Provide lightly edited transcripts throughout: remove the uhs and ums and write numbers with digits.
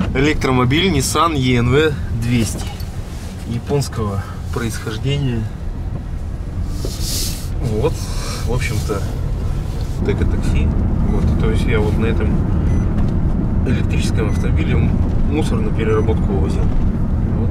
Электромобиль Nissan ENV 200 японского происхождения. Вот, в общем-то, Теко-такси. Вот, то есть я вот на этом электрическом автомобиле мусор на переработку возил. Вот.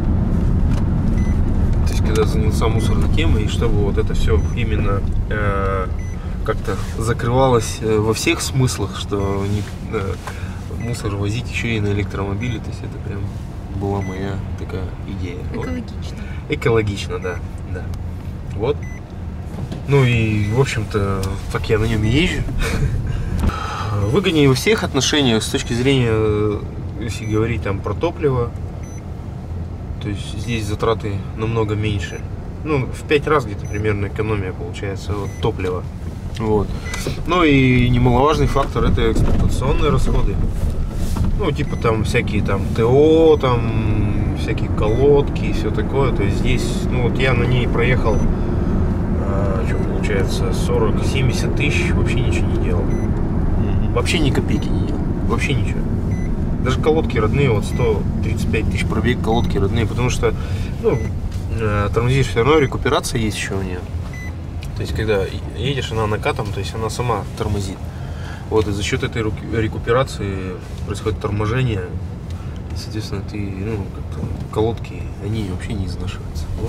То есть когда занялся мусорной темой, и чтобы вот это все именно как-то закрывалось во всех смыслах, что мусор возить еще и на электромобиле, то есть это прям была моя такая идея. Экологично. Вот. Экологично, да. Вот. Ну и, в общем-то, так я на нем и езжу. Выгоднее во всех отношениях с точки зрения, если говорить там про топливо, то есть здесь затраты намного меньше. Ну, в 5 раз где-то примерно экономия получается от топлива. Вот. Ну и немаловажный фактор — это эксплуатационные расходы. Ну, типа там всякие там ТО, там всякие колодки и все такое. То есть здесь, ну вот я на ней проехал, что получается, 40-70 тысяч, вообще ничего не делал. Вообще ни копейки не делал. Вообще ничего. Даже колодки родные, вот 135 тысяч пробег, колодки родные, потому что, ну, тормозишь, все равно рекуперация есть еще у нее. То есть когда едешь, она накатом, то есть она сама тормозит. Вот, и за счет этой рекуперации происходит торможение. Соответственно, ты, ну, как-то колодки, они вообще не изнашиваются. Вот.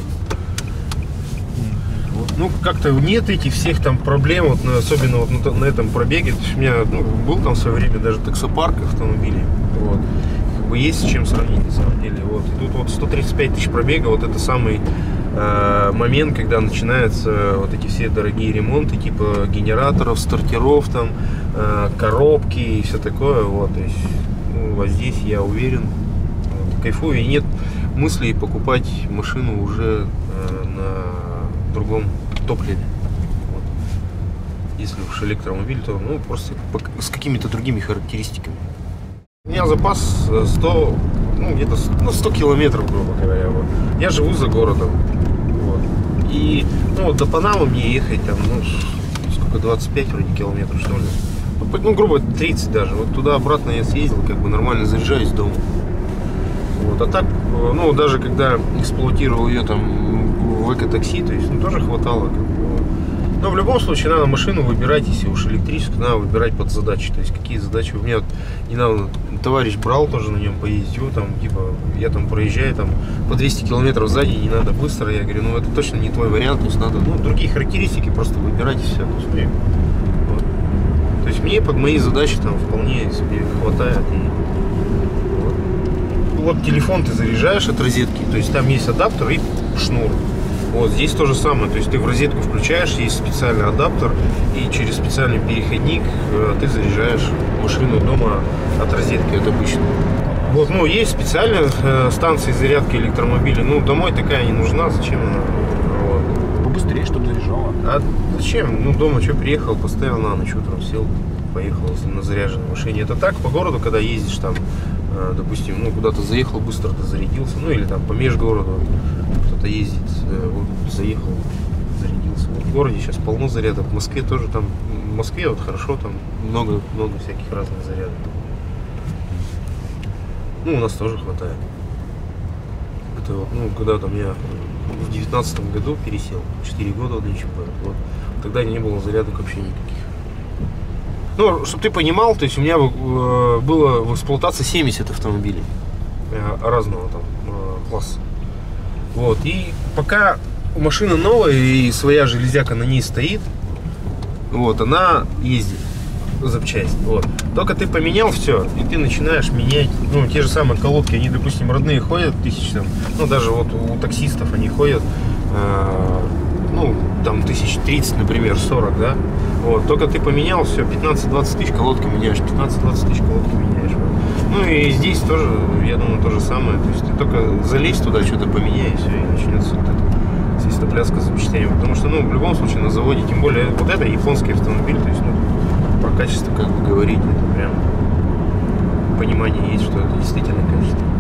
Ну, как-то нет этих всех там проблем, вот, особенно вот на этом пробеге. То есть у меня, ну, был там в свое время даже таксопарк автомобилей. Вот. Как бы есть с чем сравнить, на самом деле. Вот. И тут вот 135 тысяч пробега, вот это самый момент, когда начинаются вот эти все дорогие ремонты, типа генераторов, стартеров, там, коробки и все такое. Вот. То есть, ну, вот здесь я уверен, вот, кайфую, и нет мыслей покупать машину уже на другом топливе. Вот. Если уж электромобиль, то, ну, просто с какими-то другими характеристиками. У меня запас 100, ну, где-то 100 километров, грубо говоря. Вот. Я живу за городом. Вот. И, ну, вот до Панамы мне ехать там, ну, сколько, 25 вроде километров, что ли. Ну, грубо 30 даже. Вот туда-обратно я съездил, как бы нормально заряжаюсь дома. Вот. А так, ну, даже когда эксплуатировал ее там в эко-такси, то есть, ну, тоже хватало, как бы. Но в любом случае надо машину выбирать, если уж электрическую, надо выбирать под задачи. То есть какие задачи. У меня вот недавно товарищ брал тоже на нем поездить, там, типа, я там проезжаю там по 200 километров сзади, не надо быстро. Я говорю, ну это точно не твой вариант, то есть надо, ну, другие характеристики просто выбирать и все. То есть, вот. То есть мне под мои задачи там вполне себе хватает. И вот телефон ты заряжаешь от розетки, то есть там есть адаптер и шнур. Вот здесь то же самое, то есть ты в розетку включаешь, есть специальный адаптер, и через специальный переходник ты заряжаешь машину дома от розетки, от обычной. Вот, ну, есть специальные станции зарядки электромобилей, ну, домой такая не нужна, зачем она? Вот. Побыстрее, чтобы заряжала. А зачем? Ну, дома что, приехал, поставил на ночь, утром сел, поехал на заряженной машине. Это так, по городу, когда ездишь там, допустим, ну, куда-то заехал, быстро ты зарядился, ну, или там по межгороду кто-то ездит, вот, заехал, зарядился. Вот в городе сейчас полно зарядок, в Москве тоже там, в Москве вот хорошо, там много всяких разных зарядок. Ну, у нас тоже хватает. Это вот, ну, когда там я в 19 году пересел, 4 года в чемпионат, вот, тогда не было зарядок вообще никаких. Ну, чтобы ты понимал, то есть у меня было в эксплуатации 70 автомобилей разного там класса. Вот, и пока машина новая и своя железяка на ней стоит, вот, она ездит, запчасть, вот. Только ты поменял все, и ты начинаешь менять, ну, те же самые колодки, они, допустим, родные ходят тысяч там, ну, даже вот у таксистов они ходят, ну, там 1030, например, 40, да, вот, только ты поменял все, 15-20 тысяч колодки меняешь, 15-20 тысяч колодки меняешь, вот. Ну, и здесь тоже, я думаю, то же самое, то есть ты только залезь туда, что-то поменяй, и все, и начнется вот эта свистопляска с запчастями, потому что, ну, в любом случае на заводе, тем более, вот это японский автомобиль, то есть, ну, про качество, как бы говорить, это прям понимание есть, что это действительно качество.